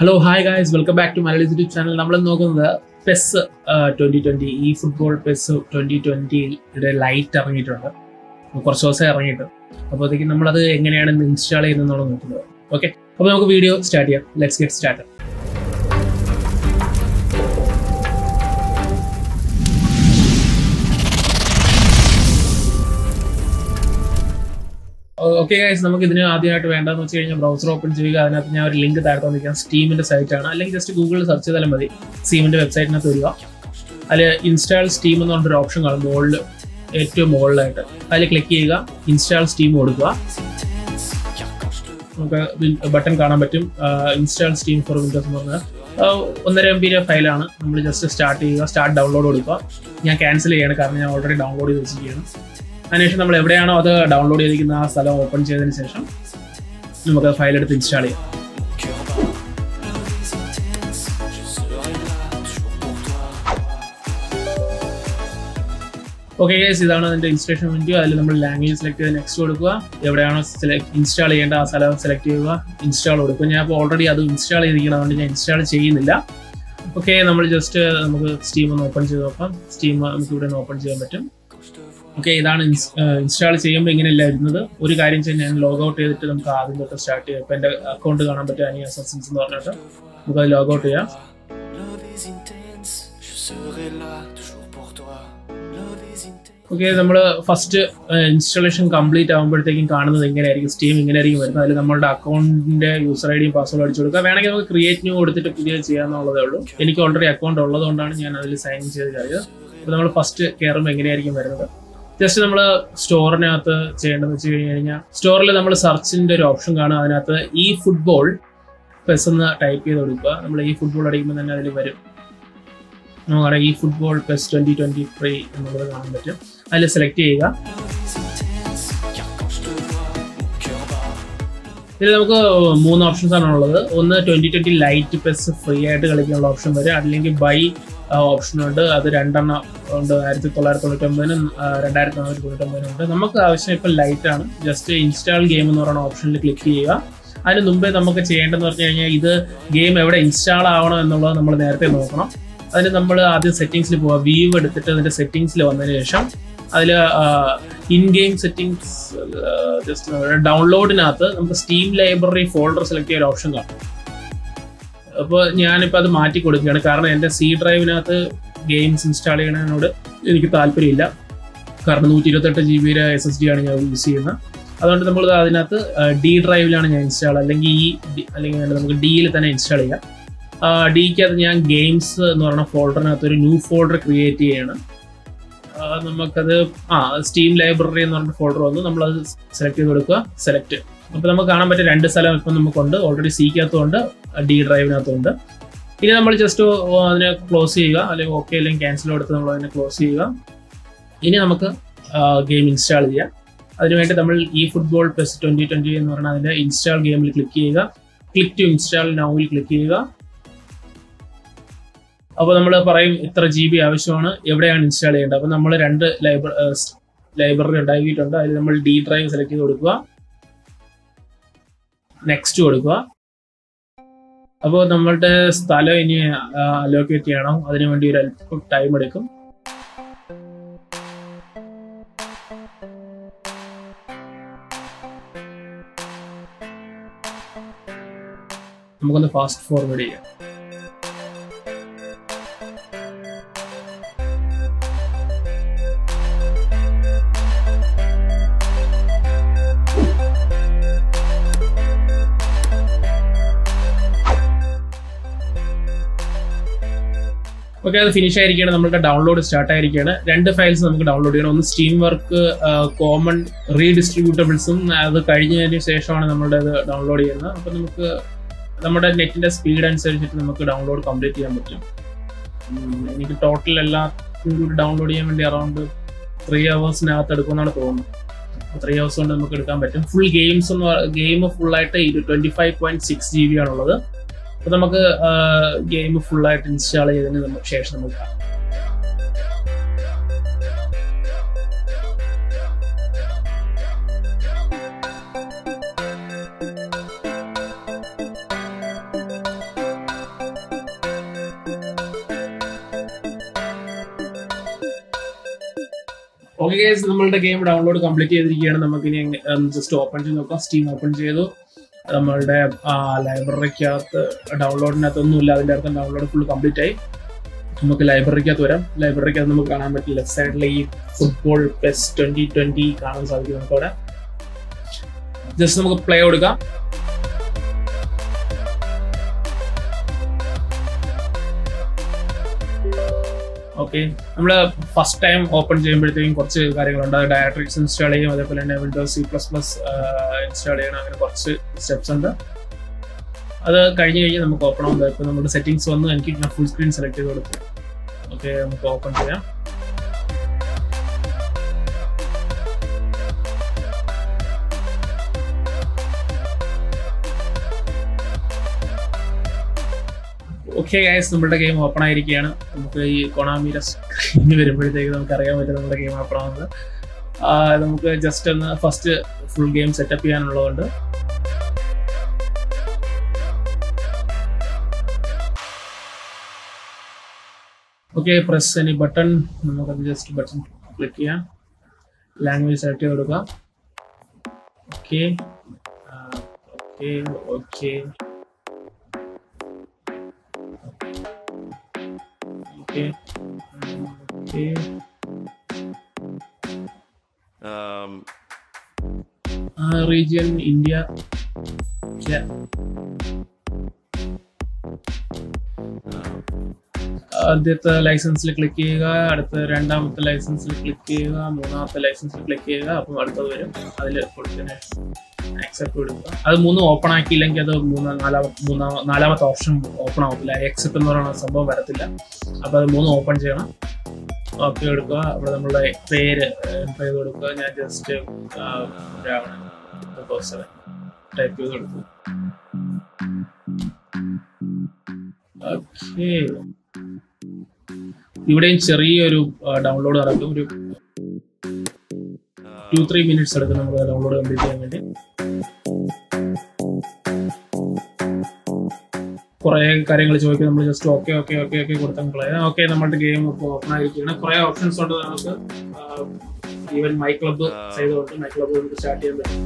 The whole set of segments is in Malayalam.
Hello, hi guys, welcome back to Malayali's YouTube channel. നമ്മൾ നോക്കുന്നത് PES 2020 ഈ ഫുട്ബോൾ PES 2020 ലൈറ്റ് ഇറങ്ങിയിട്ടുണ്ട്. കുറച്ച് ദിവസം ഇറങ്ങിയിട്ട്. അപ്പോഴത്തേക്കും നമ്മളത് എങ്ങനെയാണ് ഇൻസ്റ്റാൾ ചെയ്യുന്നതെന്നുള്ളത് നോക്കുന്നത്. ഓക്കെ, അപ്പോൾ നമുക്ക് വീഡിയോ സ്റ്റാർട്ട് ചെയ്യാം. Let's get started. Okay guys, നമുക്ക് ഇതിന് ആദ്യമായിട്ട് വേണ്ടതെന്ന് വെച്ച് കഴിഞ്ഞാൽ ബ്രൗസർ ഓപ്പൺ ചെയ്യുക. അതിനകത്ത് ഞാൻ ഒരു ലിങ്ക് താഴെ തന്നിരിക്കാം. സ്റ്റീമിൻ്റെ സൈറ്റാണ്, അല്ലെങ്കിൽ ജസ്റ്റ് ഗൂഗിളിൽ സെർച്ച് ചെയ്താലും മതി. സ്റ്റീമിൻ്റെ വെബ്സൈറ്റിനകത്ത് വരിക. അതിൽ ഇൻസ്റ്റാൾ സ്റ്റീം എന്ന് പറഞ്ഞൊരു ഓപ്ഷൻ കാണും മുകളിൽ, ഏറ്റവും മുകളിലായിട്ട്. അതിൽ ക്ലിക്ക് ചെയ്യുക, ഇൻസ്റ്റാൾ സ്റ്റീം കൊടുക്കുക. നമുക്ക് ബട്ടൺ കാണാൻ പറ്റും, ഇൻസ്റ്റാൾ സ്റ്റീം ഫോർ വിൻഡോസ് എന്ന് പറഞ്ഞാൽ 1.5 MB ഫയലാണ്. നമ്മൾ ജസ്റ്റ് സ്റ്റാർട്ട് ചെയ്യുക, സ്റ്റാർട്ട് ഡൗൺലോഡ് കൊടുക്കുക. ഞാൻ ക്യാൻസൽ ചെയ്യണം, കാരണം ഞാൻ ഓൾറെഡി ഡൗൺലോഡ് ചെയ്ത് വെച്ചിരിക്കുകയാണ്. അതിനുശേഷം നമ്മൾ എവിടെയാണോ അത് ഡൗൺലോഡ് ചെയ്തിരിക്കുന്ന ആ സ്ഥലം ഓപ്പൺ ചെയ്തതിന് ശേഷം നമുക്ക് ഫയൽ എടുത്ത് ഇൻസ്റ്റാൾ ചെയ്യാം. ഓക്കെ ഗൈസ്, ഇതാണ് അതിൻ്റെ ഇൻസ്റ്റലേഷൻ വിൻഡോ. അതിൽ നമ്മൾ ലാംഗ്വേജ് സെലക്ട് ചെയ്ത് നെക്സ്റ്റ് കൊടുക്കുക. എവിടെയാണോ ഇൻസ്റ്റാൾ ചെയ്യേണ്ട ആ സ്ഥലം സെലക്ട് ചെയ്യുക, ഇൻസ്റ്റാൾ കൊടുക്കുക. ഞാൻ ഇപ്പോൾ ഓൾറെഡി അത് ഇൻസ്റ്റാൾ ചെയ്തിരിക്കുന്നതുകൊണ്ട് ഞാൻ ഇൻസ്റ്റാൾ ചെയ്യുന്നില്ല. ഓക്കെ, നമ്മൾ ജസ്റ്റ് നമുക്ക് സ്റ്റീം ഒന്ന് ഓപ്പൺ ചെയ്ത് നോക്കാം. സ്റ്റീം നമുക്ക് ഇവിടെ നിന്ന് ഓപ്പൺ ചെയ്യാൻ പറ്റും. ഓക്കെ, ഇതാണ് ഇൻസ്റ്റാൾ ചെയ്യുമ്പോൾ ഇങ്ങനെയല്ല വരുന്നത്. ഒരു കാര്യം ചെയ്യാൻ ഞാൻ ലോഗ് ഔട്ട് ചെയ്തിട്ട് നമുക്ക് ആദ്യം തൊട്ട് സ്റ്റാർട്ട് ചെയ്യാം. ഇപ്പോൾ എൻ്റെ അക്കൗണ്ട് കാണാൻ പറ്റും, അനി അസസിൻസ് എന്ന് പറഞ്ഞിട്ട്. നമുക്കത് ലോഗ് ഔട്ട് ചെയ്യാം. ഓക്കെ, നമ്മൾ ഫസ്റ്റ് ഇൻസ്റ്റാളേഷൻ കംപ്ലീറ്റ് ആകുമ്പോഴത്തേക്കും കാണുന്നത് ഇങ്ങനെയായിരിക്കും. സ്റ്റീം ഇങ്ങനെയായിരിക്കും വരുന്നത്. അതിൽ നമ്മളുടെ അക്കൗണ്ടിൻ്റെ യൂസർ ഐ ഡിയും പാസ്വേഡ് അടിച്ചു കൊടുക്കുക. വേണമെങ്കിൽ നമുക്ക് ക്രിയേറ്റ് ന്യൂ കൊടുത്തിട്ട് പുതിയ ചെയ്യാമെന്നുള്ളതേ ഉള്ളൂ. എനിക്ക് ഓൾറെഡി അക്കൗണ്ട് ഉള്ളതുകൊണ്ടാണ് ഞാൻ അതിൽ സൈൻ ചെയ്ത് കാര്യം. അപ്പോൾ നമ്മൾ ഫസ്റ്റ് കയറുമ്പോൾ എങ്ങനെയായിരിക്കും വരുന്നത്. ജസ്റ്റ് നമ്മൾ സ്റ്റോറിനകത്ത് ചെയ്യേണ്ടതെന്ന് വെച്ച് കഴിഞ്ഞാൽ, സ്റ്റോറിൽ നമ്മൾ സെർച്ചിൻ്റെ ഒരു ഓപ്ഷൻ കാണും. അതിനകത്ത് ഈ ഫുട്ബോൾ PES എന്ന് ടൈപ്പ് ചെയ്ത് കൊടുക്കുക. നമ്മൾ ഈ ഫുട്ബോൾ അടിക്കുമ്പോൾ തന്നെ അതിൽ വരും. നമുക്കറിയാം ഈ ഫുട്ബോൾ PES 2023 എന്നുള്ളത് കാണാൻ പറ്റും. അതിൽ സെലക്ട് ചെയ്യുക. ഇതിൽ നമുക്ക് 3 ഓപ്ഷൻസ് ആണ് ഉള്ളത്. ഒന്ന് 2020 ലൈറ്റ് PES ഫ്രീ ആയിട്ട് കളിക്കാനുള്ള ഓപ്ഷൻ വരും. അല്ലെങ്കിൽ ബൈ ഓപ്ഷനുണ്ട്, അത് 2 എണ്ണം ഉണ്ട്. 1999 2499 ഉണ്ട്. നമുക്ക് ആവശ്യം ഇപ്പോൾ ലൈറ്റ് ആണ്. ജസ്റ്റ് ഇൻസ്റ്റാൾ ഗെയിം എന്ന് പറയുന്ന ഓപ്ഷനിൽ ക്ലിക്ക് ചെയ്യുക. അതിന് മുമ്പേ നമുക്ക് ചെയ്യേണ്ടതെന്ന് പറഞ്ഞു കഴിഞ്ഞാൽ, ഇത് ഗെയിം എവിടെ ഇൻസ്റ്റാൾ ആവണം എന്നുള്ളത് നമ്മൾ നേരത്തെ നോക്കണം. അതിന് നമ്മൾ ആദ്യം സെറ്റിങ്സിൽ പോവുക. വ്യൂ എടുത്തിട്ട് അതിൻ്റെ സെറ്റിങ്സിൽ വന്നതിന് ശേഷം അതിൽ ഇൻ ഗെയിം സെറ്റിങ്സ് ജസ്റ്റ് ഡൗൺലോഡിനകത്ത് നമുക്ക് സ്റ്റീം ലൈബ്രറി ഫോൾഡർ സെലക്ട് ചെയ്യാൻ ഓപ്ഷൻ കാണും. അപ്പോൾ ഞാനിപ്പോൾ അത് മാറ്റി കൊടുക്കുകയാണ്, കാരണം എൻ്റെ C ഡ്രൈവിനകത്ത് ഗെയിംസ് ഇൻസ്റ്റാൾ ചെയ്യുന്നതിനോട് എനിക്ക് താല്പര്യമില്ല. കാരണം 128 GB SSD ആണ് ഞാൻ യൂസ് ചെയ്യുന്നത്. അതുകൊണ്ട് നമ്മൾ അതിനകത്ത് D ഡ്രൈവിലാണ് ഞാൻ ഇൻസ്റ്റാൾ, അല്ലെങ്കിൽ നമുക്ക് Dയിൽ തന്നെ ഇൻസ്റ്റാൾ ചെയ്യാം. Dക്കകത്ത് ഞാൻ ഗെയിംസ് എന്ന് പറയുന്ന ഫോൾഡറിനകത്ത് ഒരു ന്യൂ ഫോൾഡർ ക്രിയേറ്റ് ചെയ്യണം. നമുക്കത് സ്റ്റീം ലൈബ്രറി എന്ന് പറഞ്ഞ ഫോൾഡർ വന്നു. നമ്മളത് സെലക്ട് ചെയ്ത് കൊടുക്കുക, സെലക്ട്. അപ്പോൾ നമുക്ക് കാണാൻ പറ്റും 2 സ്ഥലം ഇപ്പം നമുക്കുണ്ട്. ഓൾറെഡി Cക്കകത്തുണ്ട്, D ഡ്രൈവിനകത്തുണ്ട്. ഇനി നമ്മൾ ജസ്റ്റ് അതിനെ ക്ലോസ് ചെയ്യുക, അല്ലെങ്കിൽ ഓക്കെ അല്ലെങ്കിൽ ക്യാൻസൽ കൊടുത്ത് നമ്മൾ അതിനെ ക്ലോസ് ചെയ്യുക. ഇനി നമുക്ക് ഗെയിം ഇൻസ്റ്റാൾ ചെയ്യാം. അതിനുവേണ്ടി നമ്മൾ ഈ ഫുട്ബോൾ PES 2020 എന്ന് പറഞ്ഞാൽ അതിൻ്റെ ഇൻസ്റ്റാൾ ഗെയിമിൽ ക്ലിക്ക് ചെയ്യുക. ക്ലിക്ക് ടു ഇൻസ്റ്റാൾ നൗവിൽ ക്ലിക്ക് ചെയ്യുക. അപ്പോൾ നമ്മൾ പറയും ഇത്ര GB ആവശ്യമാണ്, എവിടെയാണ് ഇൻസ്റ്റാൾ ചെയ്യേണ്ടത്. അപ്പോൾ നമ്മൾ 2 ലൈബ്രറി ഉണ്ടാക്കിയിട്ടുണ്ട്. അതിൽ നമ്മൾ D ഡ്രൈവ് സെലക്ട് ചെയ്ത് കൊടുക്കുക, നെക്സ്റ്റ് കൊടുക്കുക. അപ്പോൾ നമ്മളുടെ സ്ഥലം ഇനി അലോക്കേറ്റ് ചെയ്യണം. അതിനുവേണ്ടി ഒരു അല്പം ടൈം എടുക്കും. നമുക്കൊന്ന് ഫാസ്റ്റ് ഫോർവേഡ് ചെയ്യാം. ഓക്കെ, അത് ഫിനിഷ് ആയിരിക്കുകയാണ്. നമ്മുടെ ഡൗൺലോഡ് സ്റ്റാർട്ട് ആയിരിക്കുകയാണ്. 2 ഫയൽസ് നമുക്ക് ഡൗൺലോഡ് ചെയ്യണം. ഒന്ന് സ്റ്റീം വർക്ക് കോമൺ റീഡിസ്ട്രിബ്യൂട്ടബിൾസും, അത് കഴിഞ്ഞതിന് ശേഷമാണ് നമ്മളുടെ ഇത് ഡൗൺലോഡ് ചെയ്യുന്നത്. അപ്പോൾ നമുക്ക് നമ്മുടെ നെറ്റിൻ്റെ സ്പീഡ് അനുസരിച്ചിട്ട് നമുക്ക് ഡൗൺലോഡ് കംപ്ലീറ്റ് ചെയ്യാൻ പറ്റും. എനിക്ക് ടോട്ടൽ എല്ലാം കൂടി ഡൗൺലോഡ് ചെയ്യാൻ വേണ്ടി അറൗണ്ട് 3 hours എടുക്കുമെന്നാണ് തോന്നുന്നത്. 3 hours കൊണ്ട് നമുക്ക് എടുക്കാൻ പറ്റും. ഫുൾ ഗെയിം ഫുള്ളായിട്ട് 25.6 GB ആണുള്ളത്. അപ്പോൾ നമുക്ക് ഗെയിം ഫുള്ളായിട്ട് ഇൻസ്റ്റാൾ ചെയ്തതിന് ശേഷം നമുക്ക് കാണാം. ഓക്കെ ഗൈസ്, നമ്മളുടെ ഗെയിം ഡൗൺലോഡ് കംപ്ലീറ്റ് ചെയ്തിരിക്കുകയാണ്. നമുക്കിനി ജസ്റ്റ് ഓപ്പൺ ചെയ്ത് നോക്കാം. സ്റ്റീം ഓപ്പൺ ചെയ്തു. നമ്മളുടെ ലൈബ്രറിക്കകത്ത് ഡൗൺലോഡിനകത്തൊന്നുമില്ല, അതിൻ്റെ അർത്ഥം ഡൗൺലോഡ് ഫുൾ കംപ്ലീറ്റ് ആയി. നമുക്ക് ലൈബ്രറിക്കകത്ത് വരാം. ലൈബ്രറിക്കകത്ത് നമുക്ക് കാണാൻ പറ്റും ലെഫ്റ്റ് സൈഡിൽ ഈ ഫുട്ബോൾ PES 2020 കാണാൻ സാധിക്കും. നമുക്കവിടെ ജസ്റ്റ് നമുക്ക് പ്ലേ കൊടുക്കാം. ഓക്കെ, നമ്മൾ ഫസ്റ്റ് ടൈം ഓപ്പൺ ചെയ്യുമ്പോഴത്തേക്കും കുറച്ച് കാര്യങ്ങളുണ്ട്. അത് ഡയറക്ടറീസ് ഇൻസ്റ്റാൾ ചെയ്യും, അതേപോലെ തന്നെ വിൻഡോസ് C++ ഇൻസ്റ്റാൾ ചെയ്യണം. അങ്ങനെ കുറച്ച് സ്റ്റെപ്സ് ഉണ്ട്. അത് കഴിഞ്ഞ് നമുക്ക് ഓപ്പൺ ആവുമ്പോൾ ഇപ്പോൾ നമ്മുടെ സെറ്റിംഗ്സ് വന്ന് എനിക്ക് ഞാൻ ഫുൾ സ്ക്രീൻ സെലക്ട് ചെയ്ത് കൊടുക്കും. ഓക്കെ, നമുക്ക് ഓപ്പൺ ചെയ്യാം. ഓക്കെ ഗൈസ്, നമ്മുടെ ഗെയിം ഓപ്പൺ ആയിരിക്കുകയാണ്. നമുക്ക് ഈ കൊണാമിയുടെ സ്ക്രീൻ വരുമ്പോഴത്തേക്ക് നമുക്ക് അറിയാൻ പറ്റും നമ്മുടെ ഗെയിം ഓപ്പൺ ആവുന്നത്. നമുക്ക് ജസ്റ്റ് ഒന്ന് ഫസ്റ്റ് ഫുൾ ഗെയിം സെറ്റപ്പ് ചെയ്യാനുള്ളതുകൊണ്ട് ഓക്കെ, പ്രസ് എനി ബട്ടൺ. നമുക്കത് ജസ്റ്റ് ബട്ടൺ ക്ലിക്ക് ചെയ്യാം. ലാംഗ്വേജ് സെലക്ട് ചെയ്ത് കൊടുക്കാം. Okay okay okay Okay. Okay. Region India. Yeah. ആദ്യത്തെ ലൈസൻസിൽ ക്ലിക്ക് ചെയ്യുക, അടുത്ത രണ്ടാമത്തെ ലൈസൻസിൽ ക്ലിക്ക് ചെയ്യുക, മൂന്നാമത്തെ ലൈസൻസിൽ ക്ലിക്ക് ചെയ്യുക. അപ്പം അടുത്തത് വരും. അതിൽ കൊടുത്തതിന് accept കൊടുക്കുക. അത് മൂന്നും ഓപ്പൺ ആക്കിയില്ലെങ്കിൽ അത് നാലാമത്തെ ഓപ്ഷൻ ഓപ്പൺ ആവത്തില്ല. എക്സെപ്റ്റ് എന്ന് പറയുന്ന സംഭവം വരത്തില്ല. അപ്പോൾ അത് മൂന്നും ഓപ്പൺ ചെയ്യണം. ഓക്കെ എടുക്കുക. അവിടെ നമ്മളുടെ പേര് എൻ്റർ ചെയ്ത് കൊടുക്കുക. ഞാൻ ജസ്റ്റ് ടൈപ്പ് ചെയ്ത് കൊടുക്കും. ഓക്കെ, ഇവിടെയും ചെറിയൊരു ഡൗൺലോഡ് നടക്കും. ഒരു 2-3 മിനിറ്റ്സ് എടുക്കും നമുക്ക് ഡൗൺലോഡ് കംപ്ലീറ്റ് ചെയ്യാൻ വേണ്ടി. കുറേ കാര്യങ്ങൾ ചോദിക്കും. നമ്മൾ just okay okay okay okay കൊടുത്താൽ കളയാം. ഓക്കെ, നമ്മുടെ ഗെയിം ഇപ്പോൾ ഓപ്പൺ ആയിരിക്കുകയാണ്. കുറേ ഓപ്ഷൻസ് ഉണ്ട് നമുക്ക്. ഈവൻ മൈ ക്ലബ്ബ് ചെയ്തുകൊണ്ട് മൈ ക്ലബ്ബ് നമുക്ക് സ്റ്റാർട്ട് ചെയ്യാൻ പറ്റും.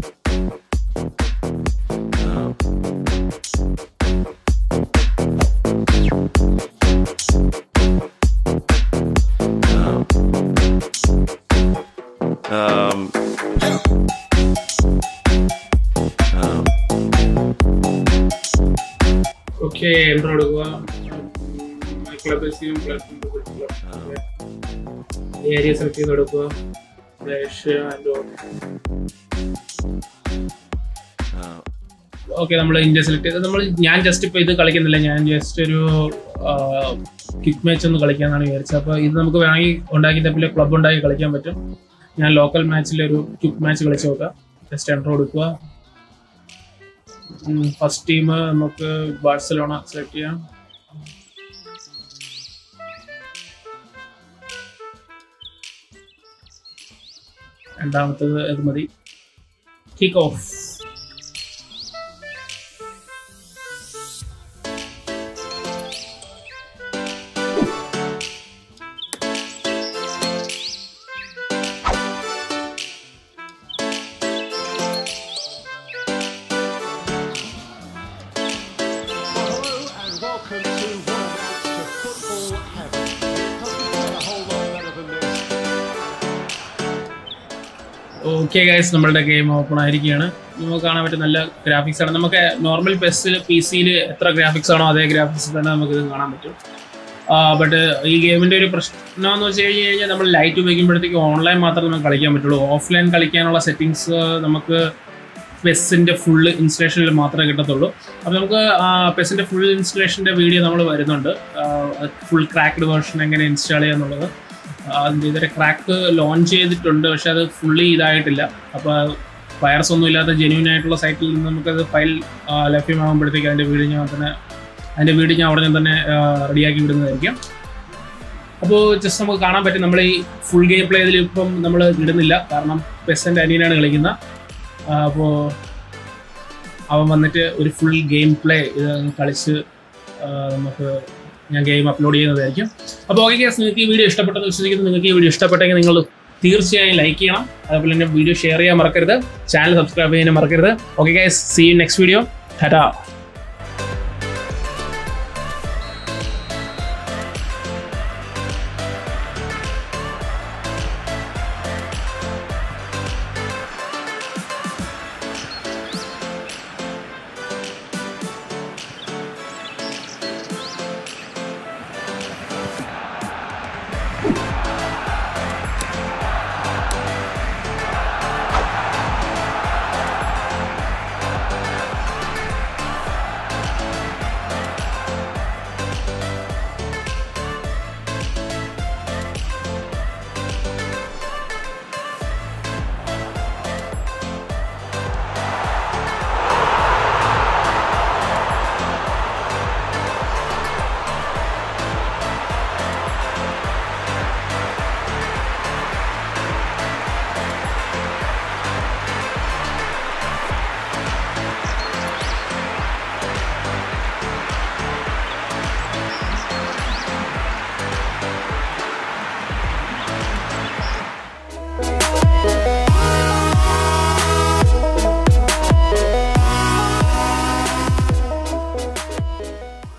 ഓക്കെ, എൻ്റർ കൊടുക്കുക. മൈ ക്ലബ് ഏരിയ സെലക്ട് ചെയ്ത് കൊടുക്കുക. ഓക്കെ, നമ്മൾ ഇന്ത്യ സെലക്ട് ചെയ്ത് ഞാൻ ജസ്റ്റ് ഇപ്പോൾ ഇത് കളിക്കുന്നില്ല. ഞാൻ ജസ്റ്റ് ഒരു ക്വിക്ക് മാച്ച് ഒന്ന് കളിക്കാന്നാണ് വിചാരിച്ചത്. അപ്പോൾ ഇത് നമുക്ക് വേണമെങ്കിൽ ഉണ്ടാക്കി തപ്പിലെ ക്ലബ് ഉണ്ടാക്കി കളിക്കാൻ പറ്റും. ഞാൻ ലോക്കൽ മാച്ചിലൊരു ക്വിക്ക് മാച്ച് കളിച്ച് നോക്കാം. ജസ്റ്റ് എൻ്റർ കൊടുക്കുക. ഫസ്റ്റ് ടീം നമുക്ക് ബാഴ്സലോണ സെലക്ട് ചെയ്യാം. രണ്ടാമത്തത് ഇത് മതി. Kick off. ഓക്കെ ഗൈസ്, നമ്മളുടെ ഗെയിം ഓപ്പൺ ആയിരിക്കുകയാണ്. നമുക്ക് കാണാൻ പറ്റും നല്ല ഗ്രാഫിക്സ് ആണ്. നമുക്ക് നോർമൽ PC-ൽ എത്ര ഗ്രാഫിക്സ് ആണോ അതേ ഗ്രാഫിക്സ് തന്നെ നമുക്കിത് കാണാൻ പറ്റും. ബട്ട് ഈ ഗെയിമിൻ്റെ ഒരു പ്രശ്നം എന്ന് വെച്ച് കഴിഞ്ഞാൽ നമ്മൾ ലൈറ്റ് ഉപയോഗിക്കുമ്പോഴത്തേക്ക് ഓൺലൈൻ മാത്രമേ നമുക്ക് കളിക്കാൻ പറ്റുള്ളൂ. ഓഫ്ലൈൻ കളിക്കാനുള്ള സെറ്റിങ്സ് നമുക്ക് PES-ൻ്റെ ഫുൾ ഇൻസ്റ്റലേഷനിൽ മാത്രമേ കിട്ടത്തുള്ളൂ. അപ്പോൾ നമുക്ക് PES-ൻ്റെ ഫുൾ ഇൻസ്റ്റലേഷൻ്റെ വീഡിയോ നമ്മൾ വരുന്നുണ്ട്. ഫുൾ ക്രാക്ക്ഡ് വേർഷൻ എങ്ങനെ ഇൻസ്റ്റാൾ ചെയ്യുക എന്നുള്ളത്. അതിൻ്റെ ഇതുവരെ ക്രാക്ക് ലോഞ്ച് ചെയ്തിട്ടുണ്ട്, പക്ഷെ അത് ഫുള്ളി ഇതായിട്ടില്ല. അപ്പോൾ വൈറസ് ഒന്നും ഇല്ലാത്ത ജെന്യൂൻ ആയിട്ടുള്ള സൈറ്റിൽ നിന്ന് നമുക്കത് ഫയൽ ലഭ്യമാകുമ്പോഴത്തേക്ക് അതിൻ്റെ വീഡിയോ ഞാൻ ഉടനെ തന്നെ റെഡിയാക്കി വിടുന്നതായിരിക്കും. അപ്പോൾ ജസ്റ്റ് നമുക്ക് കാണാൻ പറ്റും. നമ്മൾ ഈ ഫുൾ ഗെയിം പ്ലേ ഇതിൽ ഇപ്പം നമ്മൾ ഇടുന്നില്ല, കാരണം PES-ൻ്റെ അനിയനാണ് കളിക്കുന്നത്. അപ്പോൾ അവൻ വന്നിട്ട് ഒരു ഫുൾ ഗെയിം പ്ലേ ഇത് കളിച്ച് നമുക്ക് ഞാൻ ഗെയിം അപ്ലോഡ് ചെയ്യുന്നതായിരിക്കും. അപ്പോൾ ഓക്കെ ഗൈസ്, നിങ്ങൾക്ക് ഈ വീഡിയോ ഇഷ്ടപ്പെട്ടെന്ന് വിശ്വസിക്കുന്നു. നിങ്ങൾക്ക് ഈ വീഡിയോ ഇഷ്ടപ്പെട്ടെങ്കിൽ നിങ്ങൾ തീർച്ചയായും ലൈക്ക് ചെയ്യണം. അതുപോലെ തന്നെ വീഡിയോ ഷെയർ ചെയ്യാൻ മറക്കരുത്. ചാനൽ സബ്സ്ക്രൈബ് ചെയ്യാൻ മറക്കരുത്. Okay guys, see you next video. Tata.